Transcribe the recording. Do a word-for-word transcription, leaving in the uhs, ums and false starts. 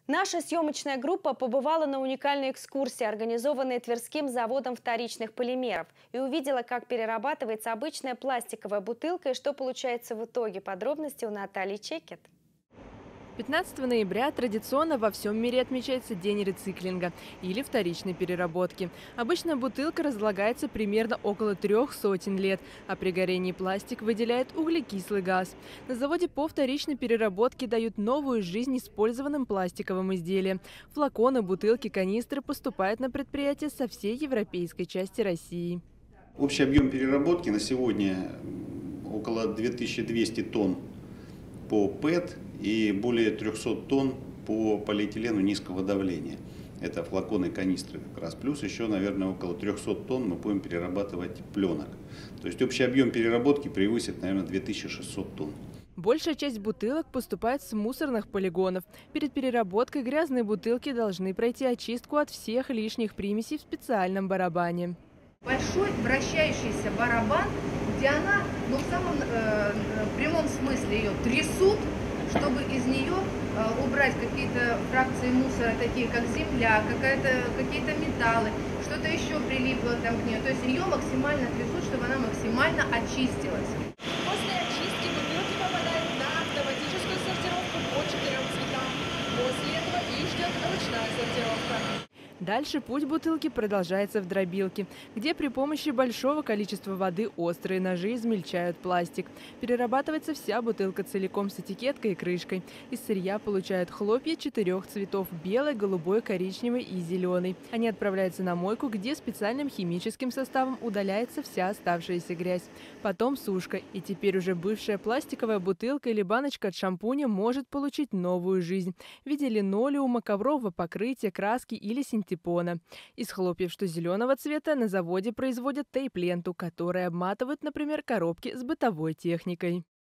Наша съемочная группа побывала на уникальной экскурсии, организованной Тверским заводом вторичных полимеров, и увидела, как перерабатывается обычная пластиковая бутылка и что получается в итоге. Подробности у Натальи Чекет. пятнадцатого ноября традиционно во всем мире отмечается День рециклинга или вторичной переработки. Обычная бутылка разлагается примерно около трех сотен лет, а при горении пластик выделяет углекислый газ. На заводе по вторичной переработке дают новую жизнь использованным пластиковым изделиям. Флаконы, бутылки, канистры поступают на предприятия со всей европейской части России. Общий объем переработки на сегодня около двух тысяч двухсот тонн по ПЭТ и более трёхсот тонн по полиэтилену низкого давления. Это флаконы и канистры как раз. Плюс еще, наверное, около трёхсот тонн мы будем перерабатывать пленок. То есть общий объем переработки превысит, наверное, две тысячи шестьсот тонн. Большая часть бутылок поступает с мусорных полигонов. Перед переработкой грязные бутылки должны пройти очистку от всех лишних примесей в специальном барабане. Большой вращающийся барабан, где она, ну, в самом э, прямом смысле ее трясут, чтобы из нее э, убрать какие-то фракции мусора, такие как земля, какие-то металлы, что-то еще прилипло там к ней. То есть ее максимально трясут, чтобы она максимально очистилась. После очистки бутылки попадают на автоматическую сортировку по четырем цветам. После этого их ждет ручная сортировка. Дальше путь бутылки продолжается в дробилке, где при помощи большого количества воды острые ножи измельчают пластик. Перерабатывается вся бутылка целиком с этикеткой и крышкой. Из сырья получают хлопья четырех цветов – белый, голубой, коричневый и зеленый. Они отправляются на мойку, где специальным химическим составом удаляется вся оставшаяся грязь. Потом сушка, и теперь уже бывшая пластиковая бутылка или баночка от шампуня может получить новую жизнь в виде линолеума, коврового покрытия, краски или синтетики. Из хлопьев, что зеленого цвета, на заводе производят тейп-ленту, которой обматывают, например, коробки с бытовой техникой.